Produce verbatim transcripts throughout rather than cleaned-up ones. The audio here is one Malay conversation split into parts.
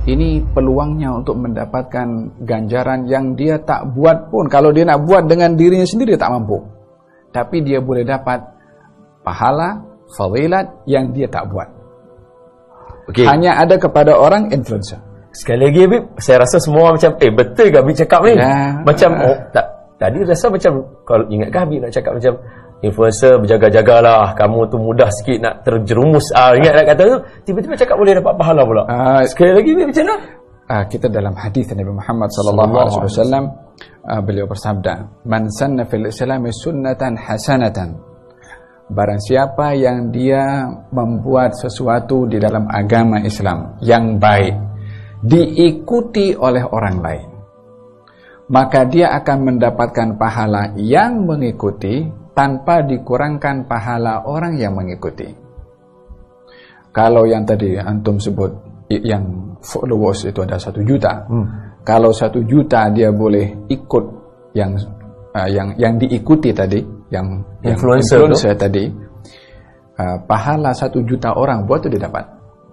ini peluangnya untuk mendapatkan ganjaran yang dia tak buat pun. Kalau dia nak buat dengan dirinya sendiri, dia tak mampu. Tapi dia boleh dapat pahala, fadilat yang dia tak buat. Okay. Hanya ada kepada orang influencer. Sekali lagi Habib, saya rasa semua macam eh betul ke Habib cakap ni? Ya, macam uh, oh, tak, tadi rasa macam, kalau ingat ke Habib nak cakap macam influencer berjaga-jagalah, kamu tu mudah sikit nak terjerumus. Ah, ingat nak kata tu, tiba-tiba cakap boleh dapat pahala pula. Uh, Sekali lagi Habib macam mana? Uh, kita dalam hadis Nabi Muhammad sallallahu alaihi wasallam, uh, beliau bersabda, "Man sanna fil Islami sunnatan hasanatan." Barang siapa yang dia membuat sesuatu di dalam agama Islam yang baik, diikuti oleh orang lain, maka dia akan mendapatkan pahala yang mengikuti tanpa dikurangkan pahala orang yang mengikuti. Kalau yang tadi antum sebut yang followers itu ada satu juta, hmm. kalau satu juta dia boleh ikut yang uh, yang yang diikuti tadi, yang influencer, yang influencer tadi, uh, pahala satu juta orang buat itu dia dapat.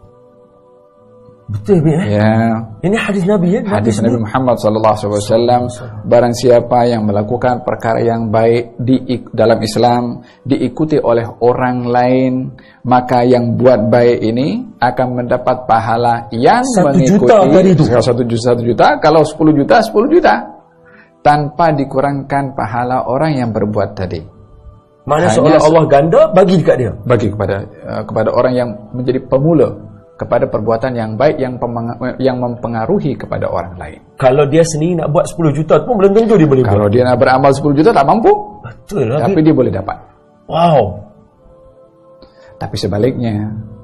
Betul eh? Ya. Ini hadis Nabi ya. Hadis Nabi Muhammad sallallahu alaihi wasallam, barang siapa yang melakukan perkara yang baik di dalam Islam diikuti oleh orang lain, maka yang buat baik ini akan mendapat pahala yang satu mengikuti juta tadi itu. Satu juta, satu juta, kalau sepuluh juta, sepuluh juta, tanpa dikurangkan pahala orang yang berbuat tadi. Mana seolah Allah ganda bagi dekat dia. Bagi kepada uh, kepada orang yang menjadi pemula kepada perbuatan yang baik yang yang mempengaruhi kepada orang lain. Kalau dia sendiri nak buat sepuluh juta pun belum tentu dia boleh buat. Kalau dia nak beramal sepuluh juta tak mampu. Betul lah. Tapi dia boleh dapat. Wow. Tapi sebaliknya,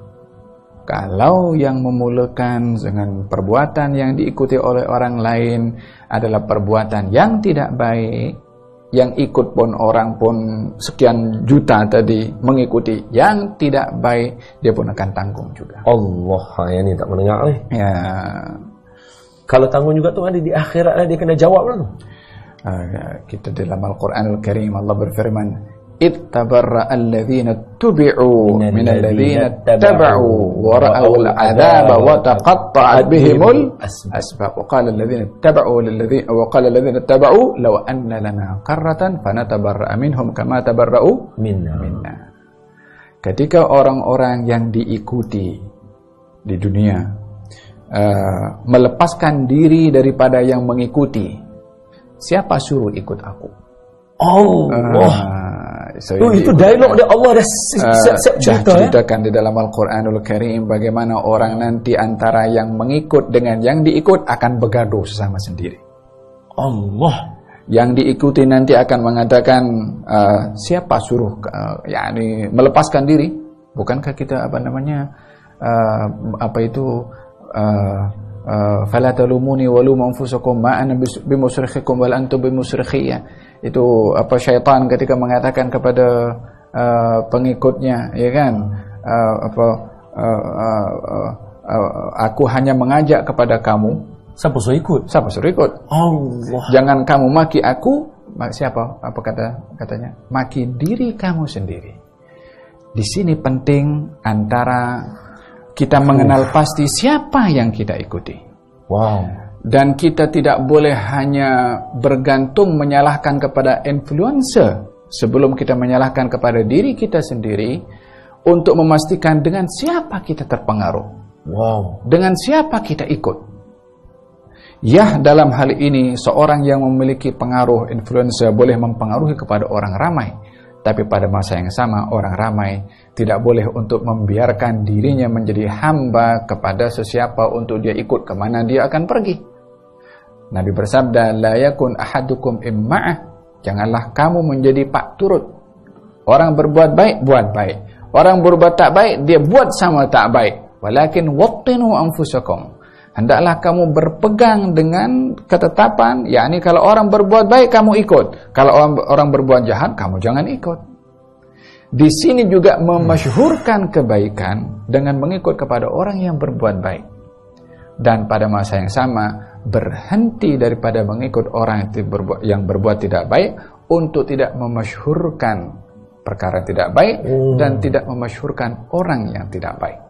kalau yang memulakan dengan perbuatan yang diikuti oleh orang lain adalah perbuatan yang tidak baik, yang ikut pun orang pun sekian juta tadi mengikuti yang tidak baik, dia pun akan tanggung juga. Allah, yang ni tak mendengar ni. Ya. Kalau tanggung juga tu ada di akhirat lah, dia kena jawab lah tu. Uh, kita dalam Al-Quranul Karim Allah berfirman, ittabarra alladhina tubi'u min alladhina taba'u wa ra'awul adhaba wa taqatta'at bihimul asbab wa qala alladhina taba'u lilladhina wa qala alladhina taba'u law anna lana qarratan fanatabarra'a minhum kama tabarra'u minna. minna Ketika orang-orang yang diikuti di dunia uh, melepaskan diri daripada yang mengikuti, siapa suruh ikut aku? Allah. Uh, so oh, itu dialog dia Allah dah siap-siap uh, cerita dah ceritakan ya? Di dalam Al-Quranul Karim bagaimana orang nanti antara yang mengikut dengan yang diikut akan bergaduh sesama sendiri. Allah. Yang diikuti nanti akan mengatakan, uh, siapa suruh uh, yakni melepaskan diri? Bukankah kita apa namanya uh, apa itu uh, uh, fala talumuni walumu anfusakum ma ana bimusrikhikum wal antum bimusrikhiyya. Itu apa syaitan ketika mengatakan kepada uh, pengikutnya, ya kan, uh, apa uh, uh, uh, uh, aku hanya mengajak kepada kamu, siapa suruh ikut? Siapa suruh ikut? Allah. Jangan kamu maki aku, siapa? Apa kata katanya? Maki diri kamu sendiri. Di sini penting antara kita mengenal pasti siapa yang kita ikuti. Wow. Dan kita tidak boleh hanya bergantung menyalahkan kepada influencer sebelum kita menyalahkan kepada diri kita sendiri untuk memastikan dengan siapa kita terpengaruh. Wow. Dengan siapa kita ikut. Ya, dalam hal ini seorang yang memiliki pengaruh influencer boleh mempengaruhi kepada orang ramai. Tapi pada masa yang sama orang ramai tidak boleh untuk membiarkan dirinya menjadi hamba kepada sesiapa untuk dia ikut kemana dia akan pergi. Nabi bersabda, la yakun ahadukum imma'ah, janganlah kamu menjadi pak turut. Orang berbuat baik, buat baik. Orang berbuat tak baik, dia buat sama tak baik. Walakin wattinu anfusakum, hendaklah kamu berpegang dengan ketetapan, yakni kalau orang berbuat baik kamu ikut, kalau orang, orang berbuat jahat kamu jangan ikut. Di sini juga memasyhurkan kebaikan dengan mengikut kepada orang yang berbuat baik. Dan pada masa yang sama berhenti daripada mengikut orang yang berbuat tidak baik untuk tidak memasyhurkan perkara tidak baik oh. dan tidak memasyhurkan orang yang tidak baik.